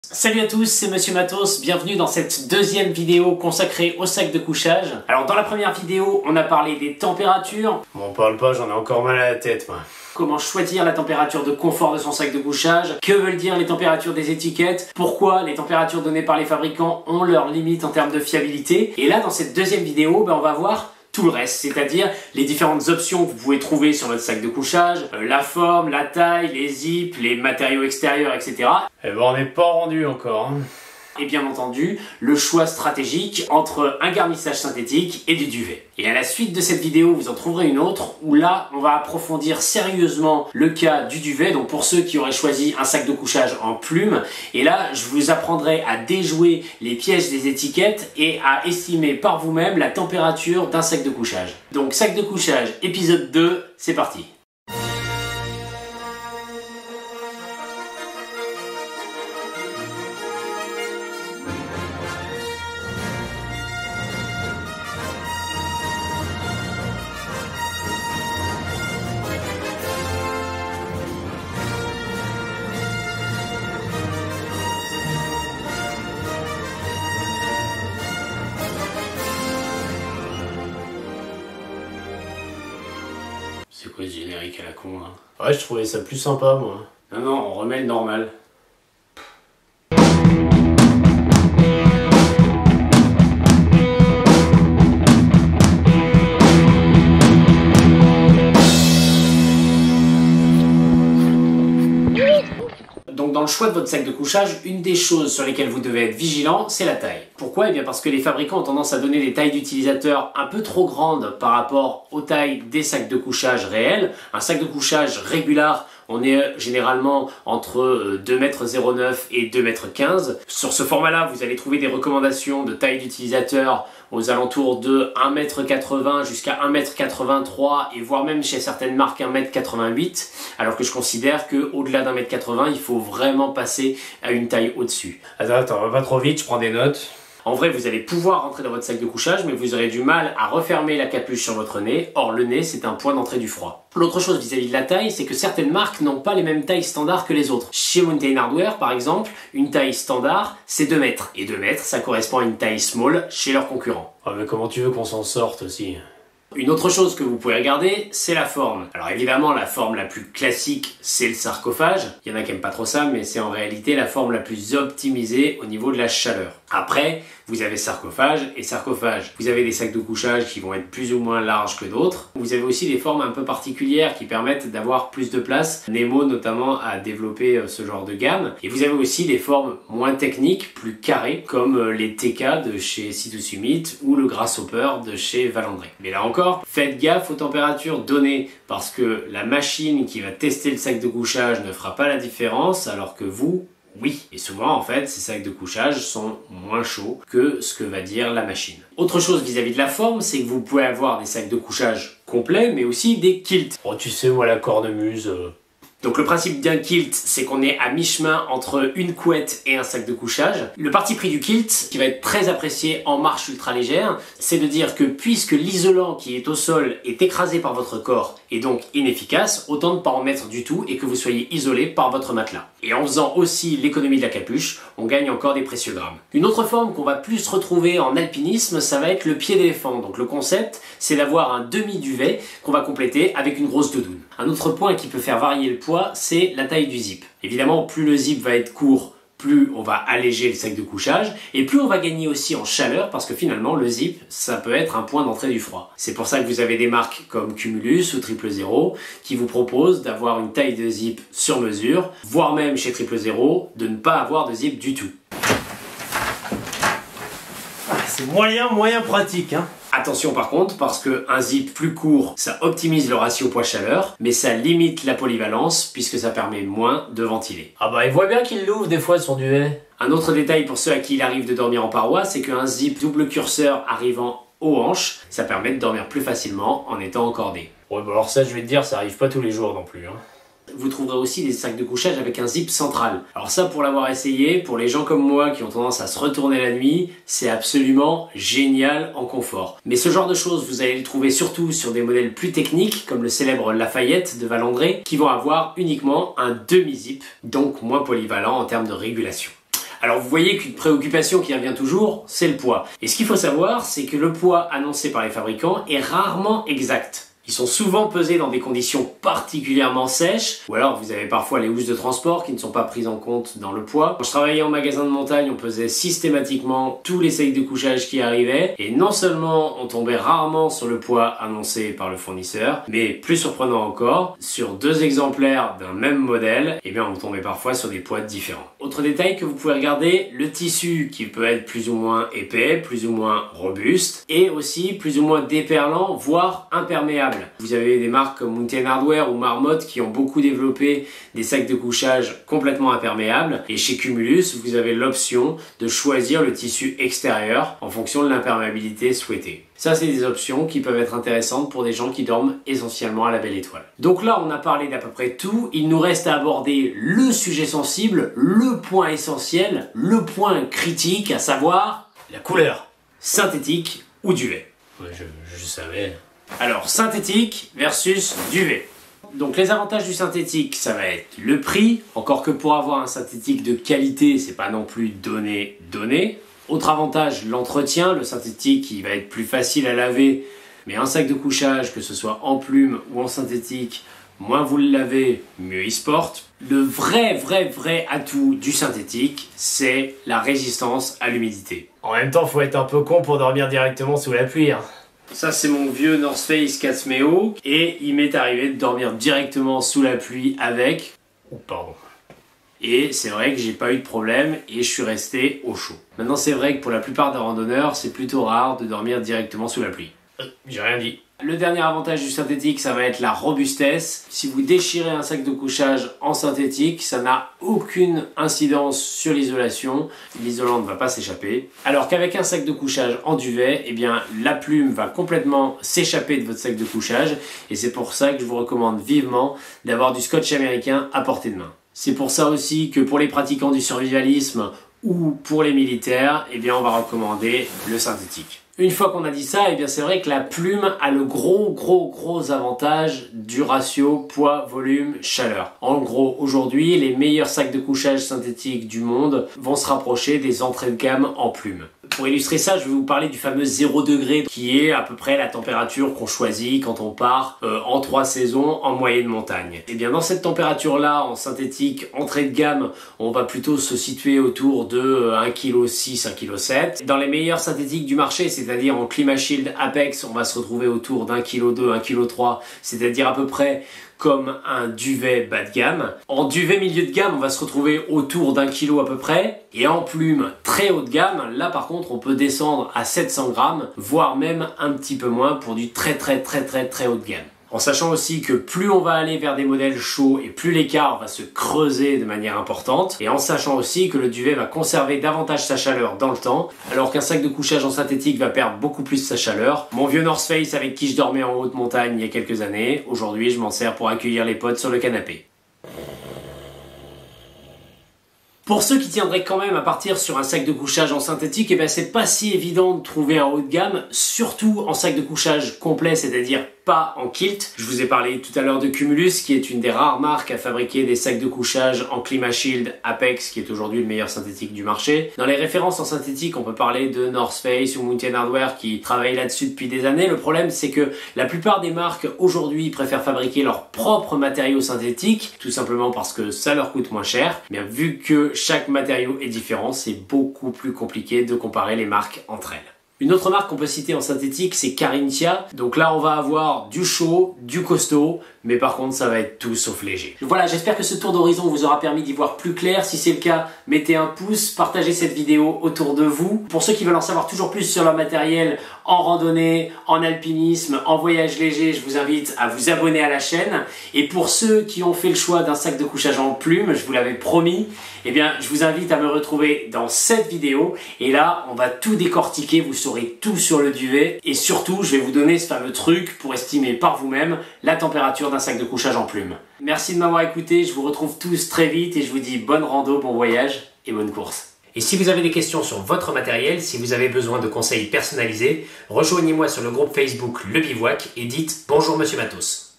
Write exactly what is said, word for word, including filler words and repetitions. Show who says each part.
Speaker 1: Salut à tous, c'est Monsieur Matos, bienvenue dans cette deuxième vidéo consacrée au sac de couchage. Alors dans la première vidéo, on a parlé des températures.
Speaker 2: M'en parle pas, j'en ai encore mal à la tête moi.
Speaker 1: Comment choisir la température de confort de son sac de couchage, que veulent dire les températures des étiquettes, pourquoi les températures données par les fabricants ont leurs limites en termes de fiabilité. Et là dans cette deuxième vidéo, ben, on va voir tout le reste, c'est-à-dire les différentes options que vous pouvez trouver sur votre sac de couchage, euh, la forme, la taille, les zips, les matériaux extérieurs, et cetera.
Speaker 2: Eh ben on n'est pas rendu encore. Hein.
Speaker 1: Et bien entendu, le choix stratégique entre un garnissage synthétique et du duvet. Et à la suite de cette vidéo, vous en trouverez une autre où là, on va approfondir sérieusement le cas du duvet. Donc pour ceux qui auraient choisi un sac de couchage en plume, et là, je vous apprendrai à déjouer les pièges des étiquettes et à estimer par vous-même la température d'un sac de couchage. Donc sac de couchage, épisode deux, c'est parti.
Speaker 2: C'est quoi ce générique à la con là? Ouais, je trouvais ça plus sympa moi.
Speaker 1: Non, non, on remet le normal. Donc dans le choix de votre sac de couchage, une des choses sur lesquelles vous devez être vigilant, c'est la taille. Pourquoi? Eh bien parce que les fabricants ont tendance à donner des tailles d'utilisateurs un peu trop grandes par rapport aux tailles des sacs de couchage réels. Un sac de couchage régulier, on est généralement entre deux mètres zéro neuf et deux mètres quinze. Sur ce format-là, vous allez trouver des recommandations de taille d'utilisateur aux alentours de un mètre quatre-vingts jusqu'à un mètre quatre-vingt-trois et voire même chez certaines marques un mètre quatre-vingt-huit, alors que je considère qu'au-delà d'un mètre quatre-vingts, il faut vraiment passer à une taille au-dessus.
Speaker 2: Attends, attends, va pas trop vite, je prends des notes.
Speaker 1: En vrai, vous allez pouvoir rentrer dans votre sac de couchage, mais vous aurez du mal à refermer la capuche sur votre nez. Or, le nez, c'est un point d'entrée du froid. L'autre chose vis-à-vis de la taille, c'est que certaines marques n'ont pas les mêmes tailles standards que les autres. Chez Mountain Hardwear, par exemple, une taille standard, c'est deux mètres. Et deux mètres, ça correspond à une taille small chez leurs concurrents.
Speaker 2: Ah mais comment tu veux qu'on s'en sorte aussi?
Speaker 1: Une autre chose que vous pouvez regarder, c'est la forme. Alors évidemment, la forme la plus classique, c'est le sarcophage. Il y en a qui aiment pas trop ça, mais c'est en réalité la forme la plus optimisée au niveau de la chaleur. Après, vous avez sarcophage et sarcophage. Vous avez des sacs de couchage qui vont être plus ou moins larges que d'autres. Vous avez aussi des formes un peu particulières qui permettent d'avoir plus de place. Nemo notamment a développé ce genre de gamme. Et vous avez aussi des formes moins techniques, plus carrées, comme les T K de chez C deux Summit ou le Grasshopper de chez Valandré. Mais là encore, faites gaffe aux températures données parce que la machine qui va tester le sac de couchage ne fera pas la différence alors que vous, oui. Et souvent, en fait, ces sacs de couchage sont moins chauds que ce que va dire la machine. Autre chose vis-à-vis de la forme, c'est que vous pouvez avoir des sacs de couchage complets, mais aussi des kilts.
Speaker 2: Oh, tu sais, moi, la cornemuse... Euh...
Speaker 1: Donc le principe d'un kilt, c'est qu'on est à mi-chemin entre une couette et un sac de couchage. Le parti pris du kilt, qui va être très apprécié en marche ultra légère, c'est de dire que puisque l'isolant qui est au sol est écrasé par votre corps et donc inefficace, autant ne pas en mettre du tout et que vous soyez isolé par votre matelas. Et en faisant aussi l'économie de la capuche, on gagne encore des précieux grammes. Une autre forme qu'on va plus retrouver en alpinisme, ça va être le pied d'éléphant. Donc le concept, c'est d'avoir un demi-duvet qu'on va compléter avec une grosse doudoune. Un autre point qui peut faire varier le poids, c'est la taille du zip. Évidemment, plus le zip va être court, plus on va alléger le sac de couchage et plus on va gagner aussi en chaleur parce que finalement le zip ça peut être un point d'entrée du froid. C'est pour ça que vous avez des marques comme Cumulus ou Triple Zero qui vous proposent d'avoir une taille de zip sur mesure, voire même chez Triple Zero de ne pas avoir de zip du tout.
Speaker 2: C'est moyen, moyen pratique hein.
Speaker 1: Attention par contre, parce qu'un zip plus court, ça optimise le ratio poids-chaleur, mais ça limite la polyvalence, puisque ça permet moins de ventiler.
Speaker 2: Ah bah il voit bien qu'il l'ouvre des fois son duvet.
Speaker 1: Un autre détail pour ceux à qui il arrive de dormir en paroi, c'est qu'un zip double curseur arrivant aux hanches, ça permet de dormir plus facilement en étant encordé.
Speaker 2: Ouais bah alors ça je vais te dire, ça arrive pas tous les jours non plus hein.
Speaker 1: Vous trouverez aussi des sacs de couchage avec un zip central. Alors ça, pour l'avoir essayé, pour les gens comme moi qui ont tendance à se retourner la nuit, c'est absolument génial en confort. Mais ce genre de choses, vous allez les trouver surtout sur des modèles plus techniques, comme le célèbre Lafayette de Valandré, qui vont avoir uniquement un demi-zip, donc moins polyvalent en termes de régulation. Alors vous voyez qu'une préoccupation qui revient toujours, c'est le poids. Et ce qu'il faut savoir, c'est que le poids annoncé par les fabricants est rarement exact. Ils sont souvent pesés dans des conditions particulièrement sèches, ou alors vous avez parfois les housses de transport qui ne sont pas prises en compte dans le poids. Quand je travaillais en magasin de montagne, on pesait systématiquement tous les sacs de couchage qui arrivaient, et non seulement on tombait rarement sur le poids annoncé par le fournisseur, mais plus surprenant encore, sur deux exemplaires d'un même modèle, eh bien on tombait parfois sur des poids différents. Autre détail que vous pouvez regarder, le tissu qui peut être plus ou moins épais, plus ou moins robuste, et aussi plus ou moins déperlant, voire imperméable. Vous avez des marques comme Mountain Hardwear ou Marmot qui ont beaucoup développé des sacs de couchage complètement imperméables. Et chez Cumulus, vous avez l'option de choisir le tissu extérieur en fonction de l'imperméabilité souhaitée. Ça, c'est des options qui peuvent être intéressantes pour des gens qui dorment essentiellement à la belle étoile. Donc là, on a parlé d'à peu près tout. Il nous reste à aborder le sujet sensible, le point essentiel, le point critique, à savoir
Speaker 2: La couleur.
Speaker 1: synthétique ou duvet.
Speaker 2: Ouais, je, je savais.
Speaker 1: Alors, synthétique versus duvet. Donc les avantages du synthétique, ça va être le prix, encore que pour avoir un synthétique de qualité, c'est pas non plus donné, donné. Autre avantage, l'entretien. Le synthétique, il va être plus facile à laver, mais un sac de couchage, que ce soit en plume ou en synthétique, moins vous le lavez, mieux il se porte. Le vrai, vrai, vrai atout du synthétique, c'est la résistance à l'humidité.
Speaker 2: En même temps, faut être un peu con pour dormir directement sous la pluie. Hein.
Speaker 1: Ça, c'est mon vieux North Face Catsmeo et il m'est arrivé de dormir directement sous la pluie avec.
Speaker 2: Oh, pardon.
Speaker 1: Et c'est vrai que j'ai pas eu de problème et je suis resté au chaud. Maintenant, c'est vrai que pour la plupart des randonneurs, c'est plutôt rare de dormir directement sous la pluie.
Speaker 2: Euh, j'ai rien dit.
Speaker 1: Le dernier avantage du synthétique, ça va être la robustesse. Si vous déchirez un sac de couchage en synthétique, ça n'a aucune incidence sur l'isolation. L'isolant ne va pas s'échapper. Alors qu'avec un sac de couchage en duvet, eh bien, la plume va complètement s'échapper de votre sac de couchage. Et c'est pour ça que je vous recommande vivement d'avoir du scotch américain à portée de main. C'est pour ça aussi que pour les pratiquants du survivalisme ou pour les militaires, eh bien, on va recommander le synthétique. Une fois qu'on a dit ça, eh bien c'est vrai que la plume a le gros gros gros avantage du ratio poids, volume, chaleur. En gros, aujourd'hui, les meilleurs sacs de couchage synthétiques du monde vont se rapprocher des entrées de gamme en plume. Pour illustrer ça, je vais vous parler du fameux zéro degré qui est à peu près la température qu'on choisit quand on part euh, en trois saisons en moyenne montagne. Et bien dans cette température-là, en synthétique, entrée de gamme, on va plutôt se situer autour de euh, un virgule six, un virgule sept. Dans les meilleurs synthétiques du marché, c'est-à-dire en ClimaShield Apex, on va se retrouver autour d'un virgule deux, un virgule trois, c'est-à-dire à peu près comme un duvet bas de gamme. En duvet milieu de gamme, on va se retrouver autour d'un kilo à peu près. Et en plume très haut de gamme, là par contre, on peut descendre à sept cents grammes, voire même un petit peu moins pour du très très très très très haut de gamme. En sachant aussi que plus on va aller vers des modèles chauds et plus l'écart va se creuser de manière importante. Et en sachant aussi que le duvet va conserver davantage sa chaleur dans le temps, alors qu'un sac de couchage en synthétique va perdre beaucoup plus sa chaleur. Mon vieux North Face avec qui je dormais en haute montagne il y a quelques années, aujourd'hui je m'en sers pour accueillir les potes sur le canapé. Pour ceux qui tiendraient quand même à partir sur un sac de couchage en synthétique, eh ben c'est pas si évident de trouver un haut de gamme, surtout en sac de couchage complet, c'est-à-dire pas en kilt. Je vous ai parlé tout à l'heure de Cumulus, qui est une des rares marques à fabriquer des sacs de couchage en ClimaShield Apex, qui est aujourd'hui le meilleur synthétique du marché. Dans les références en synthétique, on peut parler de North Face ou Mountain Hardwear qui travaillent là-dessus depuis des années. Le problème, c'est que la plupart des marques aujourd'hui préfèrent fabriquer leurs propres matériaux synthétiques, tout simplement parce que ça leur coûte moins cher. Mais vu que chaque matériau est différent, c'est beaucoup plus compliqué de comparer les marques entre elles. Une autre marque qu'on peut citer en synthétique, c'est Carinthia. Donc là, on va avoir du chaud, du costaud, mais par contre, ça va être tout sauf léger. Voilà, j'espère que ce tour d'horizon vous aura permis d'y voir plus clair. Si c'est le cas, mettez un pouce, partagez cette vidéo autour de vous. Pour ceux qui veulent en savoir toujours plus sur leur matériel en randonnée, en alpinisme, en voyage léger, je vous invite à vous abonner à la chaîne. Et pour ceux qui ont fait le choix d'un sac de couchage en plume, je vous l'avais promis, eh bien, je vous invite à me retrouver dans cette vidéo. Et là, on va tout décortiquer, vous saurez tout sur le duvet. Et surtout, je vais vous donner ce fameux truc pour estimer par vous-même la température d'un sac de couchage en plume. Merci de m'avoir écouté, je vous retrouve tous très vite et je vous dis bonne rando, bon voyage et bonne course. Et si vous avez des questions sur votre matériel, si vous avez besoin de conseils personnalisés, rejoignez-moi sur le groupe Facebook Le Bivouac et dites bonjour Monsieur Matos.